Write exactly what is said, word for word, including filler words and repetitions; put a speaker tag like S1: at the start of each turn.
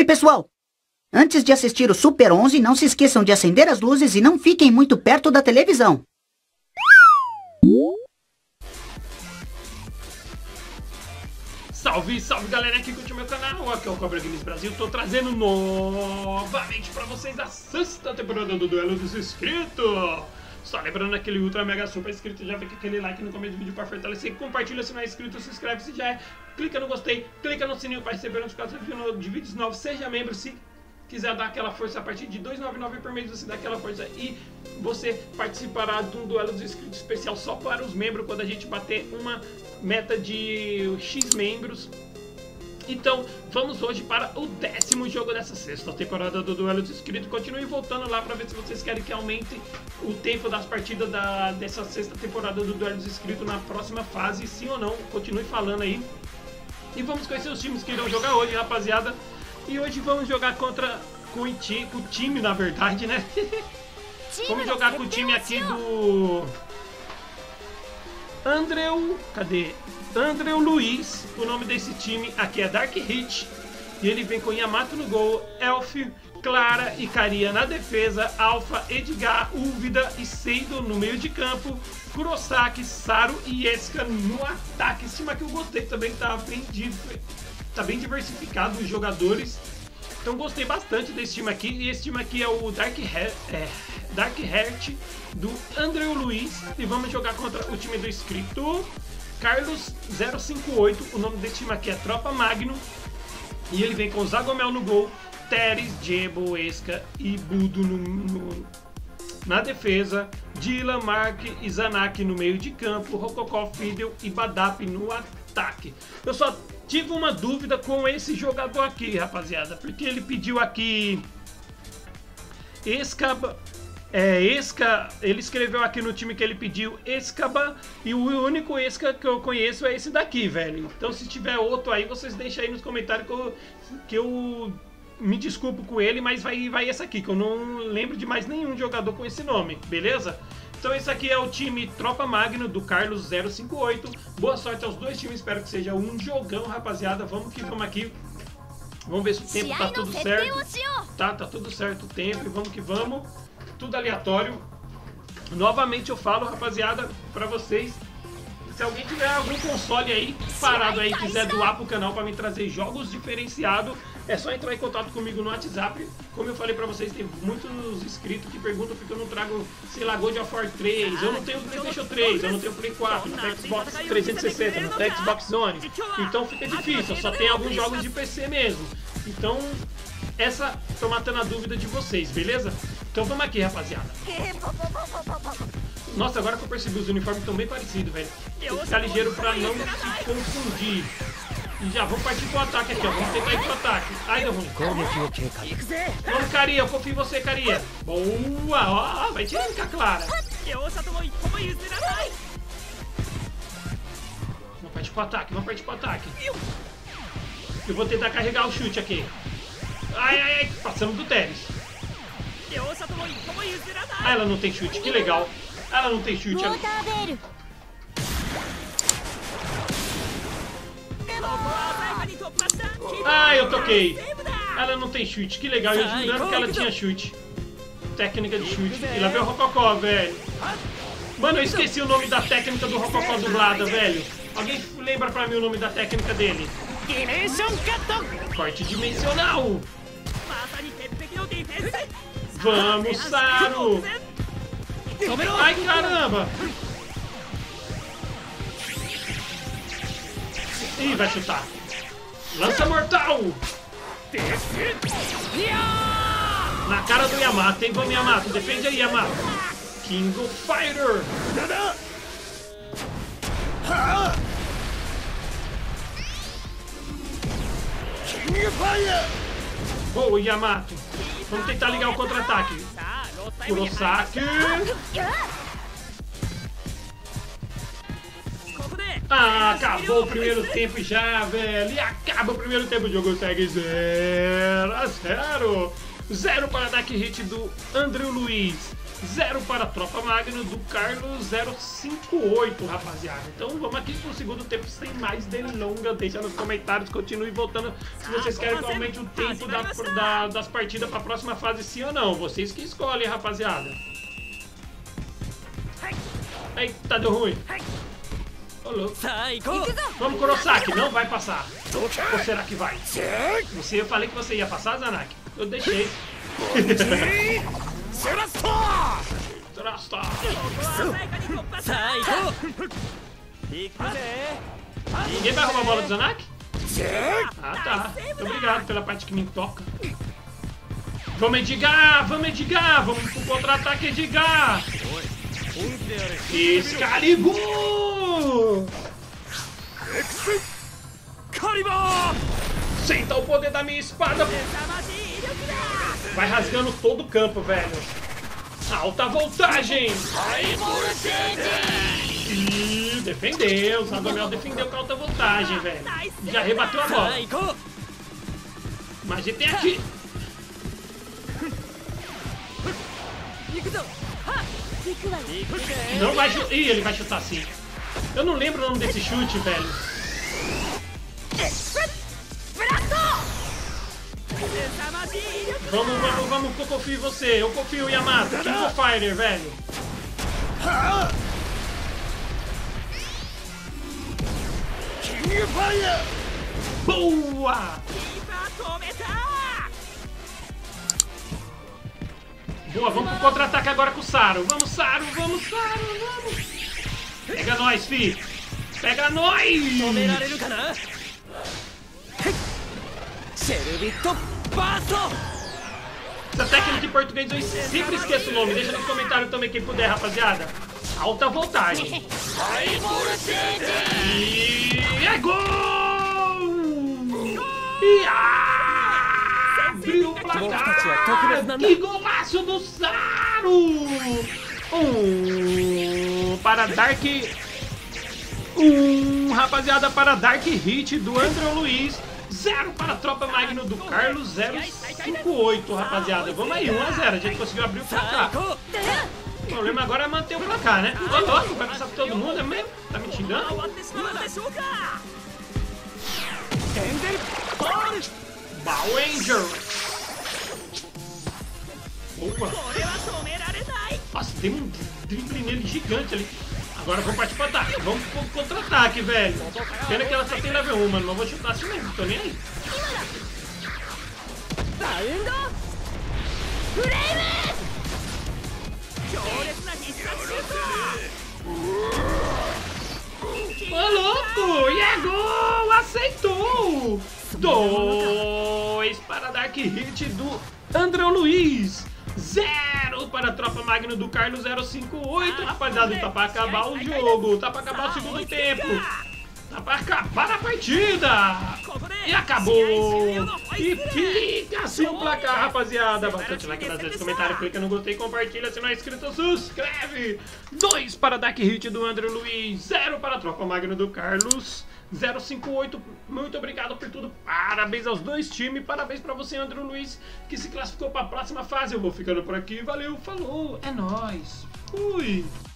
S1: Oi, pessoal! Antes de assistir o Super onze, não se esqueçam de acender as luzes e não fiquem muito perto da televisão.
S2: Salve, salve galera que curte o meu canal, aqui é o Cobra Games Brasil, tô trazendo novamente pra vocês a sexta temporada do Duelo dos Inscritos. Só lembrando aquele ultra mega super inscrito, já fica aquele like no começo do vídeo pra fortalecer, compartilha se não é inscrito, se inscreve se já é, clica no gostei, clica no sininho pra receber notificações de vídeos novos, seja membro se quiser dar aquela força a partir de dois reais e noventa e nove centavos por mês, você dá aquela força e você participará de um Duelo dos Inscritos especial só para os membros quando a gente bater uma meta de X membros. Então vamos hoje para o décimo jogo dessa sexta temporada do Duelo dos Inscritos. Continue voltando lá para ver se vocês querem que aumente o tempo das partidas da, dessa sexta temporada do Duelo dos Inscritos na próxima fase, sim ou não, continue falando aí. E vamos conhecer os times que irão jogar hoje, rapaziada. E hoje vamos jogar contra com o time, com o time na verdade, né? Vamos jogar com o time aqui do Andrew, cadê? Andrew Luiz, o nome desse time aqui é Dark Hit. E ele vem com Yamato no gol, Elf, Clara e Caria na defesa, Alpha, Edgar, Úvida e Seido no meio de campo, Kurosaki, Saru e Eska no ataque. Esse time aqui eu gostei também, tá bem, tá bem diversificado os jogadores. Então gostei bastante desse time aqui. E esse time aqui é o Dark Heart, é, Dark Heart do Andrew Luiz. E vamos jogar contra o time do inscrito Carlos zero cinco oito. O nome desse time aqui é Tropa Magno. E ele vem com Zagomel no gol, Teres, Jebo, Eska e Budo no, no, na defesa, Dylan, Mark e Zanak no meio de campo, Rococó, Fidel e Badap no ataque. Eu só tive uma dúvida com esse jogador aqui, rapaziada, porque ele pediu aqui Escaba, é, Esca, ele escreveu aqui no time que ele pediu Escaba, e o único Esca que eu conheço é esse daqui, velho. Então se tiver outro aí, vocês deixam aí nos comentários que eu, que eu me desculpo com ele, mas vai, vai esse aqui, que eu não lembro de mais nenhum jogador com esse nome, beleza? Então esse aqui é o time Tropa Magno do Carlos zero cinco oito. Boa sorte aos dois times, espero que seja um jogão, rapaziada. Vamos que vamos aqui. Vamos ver se o tempo tá tudo certo. Tá, tá tudo certo o tempo e vamos que vamos. Tudo aleatório. Novamente eu falo, rapaziada, pra vocês, se alguém tiver algum console aí parado aí, quiser doar pro canal pra me trazer jogos diferenciados, é só entrar em contato comigo no WhatsApp. Como eu falei pra vocês, tem muitos inscritos que perguntam porque eu não trago, sei lá, God of War três, eu não tenho PlayStation três, eu não tenho Play quatro, não tenho Xbox trezentos e sessenta, não tenho Xbox One, então fica difícil, eu só tenho alguns jogos de P C mesmo. Então, essa tô matando a dúvida de vocês, beleza? Então vamos aqui, rapaziada. Nossa, agora que eu percebi, os uniformes estão bem parecidos, velho. Tem que ficar ligeiro pra não se confundir. E já vamos partir pro ataque aqui, ó. Vamos tentar ir pro ataque. Ai, deu ruim. Vamos, Caria. Eu confio em você, Caria. Boa. Ó, vai tirar com a Clara. Vamos partir pro ataque. Vamos partir pro ataque. Eu vou tentar carregar o chute aqui. Ai, ai, ai. Passamos do Teres. Ah, ela não tem chute. Que legal. Ela não tem chute. Ela... Ah, eu toquei. Ela não tem chute, que legal. Eu jurando que ela tinha chute. Técnica de chute. E lá veio o Rococó, velho. Mano, eu esqueci o nome da técnica do Rococó dublada, velho. Alguém lembra pra mim o nome da técnica dele? Corte dimensional. Vamos, Saru. Ai, caramba. Ih, vai chutar. Lança mortal! Na cara do Yamato, hein? Vamos, Yamato. Defende aí, Yamato. King of Fighter! Boa, Yamato. Vamos tentar ligar o contra-ataque. Kurosaki. Ah, acabou o primeiro tempo já, velho. E acaba o primeiro tempo. O jogo segue zero a zero. zero para Dark Hit do André Luiz, zero para a Tropa Magno do Carlos zero cinco oito, rapaziada. Então vamos aqui pro segundo tempo sem mais delongas. Deixa nos comentários, continue voltando se vocês querem que aumente o tempo da, da, das partidas para a próxima fase, sim ou não. Vocês que escolhem, rapaziada. Eita, deu ruim. Olô. Vamos, Kurosaki, não vai passar. Ou será que vai? Você, eu falei que você ia passar, Zanaki? Eu deixei. Trasta! Ninguém vai roubar a bola do Zanaki? Ah, tá. Muito obrigado pela parte que me toca. Vamos, Edgar! Vamos, Edgar! Vamos pro contra-ataque, Edgar! Excalibur! Senta o poder da minha espada! Vai rasgando todo o campo, velho. Alta voltagem! Ih, defendeu. O Zadomel defendeu com alta voltagem, velho. Já rebateu a bola. Mas a gente tem aqui. Não vai chutar. Ih, ele vai chutar assim. Eu não lembro o nome desse chute, velho. Vamos, vamos, vamos, que eu confio em você. Eu confio em Yamato. King of Fighter, velho. King of Fire! Boa! Boa, vamos pro contra-ataque agora com o Saru. Vamos, Saru, vamos, Saru, vamos. Pega nós, fi. Pega nós! Essa técnica em português eu sempre esqueço o nome. Deixa nos comentários também quem puder, rapaziada. Alta voltagem. E é gol! E abriu o placar! Que golaço do Saru! Um para Dark... Um, rapaziada, para Dark Hit do André Luiz. Zero para a Tropa Magno do Carlos zero cinco oito, rapaziada. Vamos aí, um a zero. A gente conseguiu abrir o placar. O problema agora é manter o placar, né? Ó, ó, vai passar por todo mundo, é mesmo? Tá me xingando? Bow Angel. Boa. Nossa, tem um drible nele gigante ali. Agora vamos partir pro ataque. Vamos pro contra-ataque, velho. Pena que ela só tem level um, mano. Mas vou chutar assim mesmo, tô nem aí. Ô, louco! E é gol! Aceitou! Dois para Dark Hit do André Luiz. Zero para a Tropa Magno do Carlos zero cinco oito. Rapaziada, tá pra acabar o jogo. Tá pra acabar o segundo tempo. Tá pra acabar a partida. E acabou. E fica assim o placar, rapaziada. Bastante like nas redes, comentário, clica no gostei, compartilha. Se não é inscrito, subscreve. Dois para Dark Hit do André Luiz. Zero para a Tropa Magno do Carlos zero cinco oito. Muito obrigado por tudo. Parabéns aos dois times. Parabéns pra você, André Luiz, que se classificou pra próxima fase. Eu vou ficando por aqui. Valeu, falou. É nóis. Fui.